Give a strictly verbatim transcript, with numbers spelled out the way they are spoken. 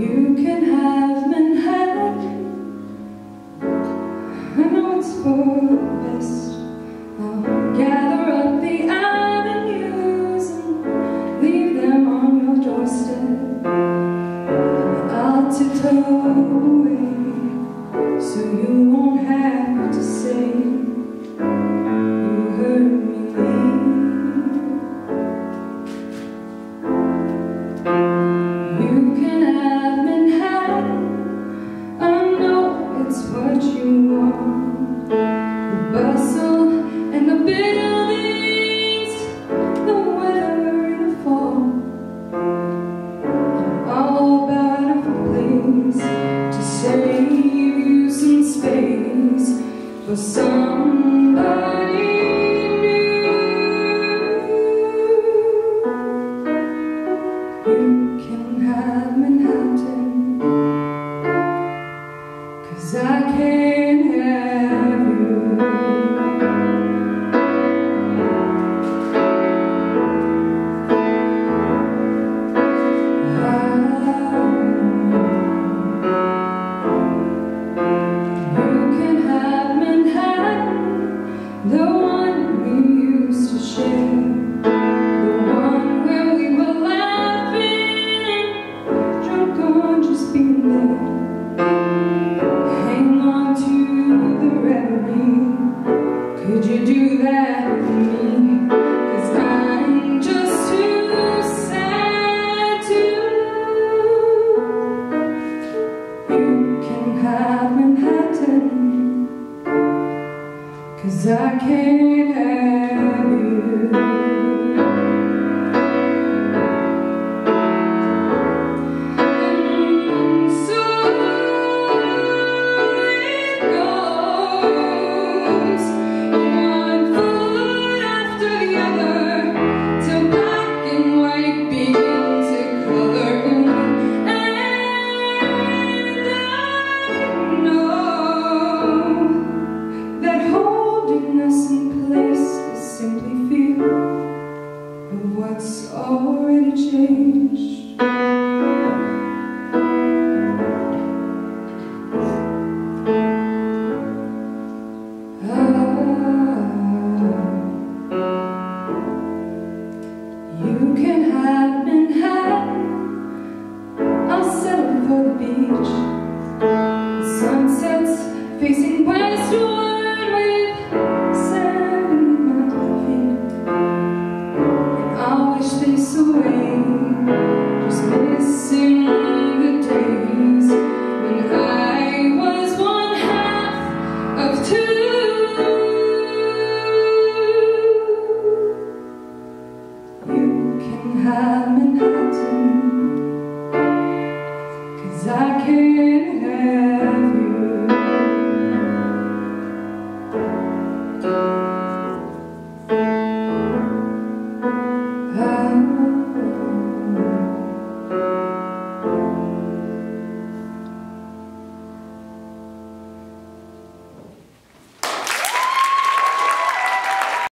You can have Manhattan. I know it's for the best. I'll gather up the avenues and leave them on your doorstep. I'll tiptoe away so you won't have to say you heard me leave. You can have Manhattan. I know it's what you want. The bustle and the buildings, the weather in the fall. I'm all about a place to save you some space for somebody new. You can have Manhattan, 'cause I can't have you. You can have Manhattan, the one we used to share, the one where we were laughing, drunk on just being there. Hang on to the reverie. Could you do that with me? 'Cause I'm just too sad to. You can have Manhattan, 'cause I can't have you. And so it goes, one foot after the other, till black and white begin to color in. And I know that holding us in place is simply fear of what's already changed. You can have Manhattan. I'll settle for the beach. The sunsets facing westward with sand beneath my feet. And I'll wish this away, just missing the days when I was one half of two. You can have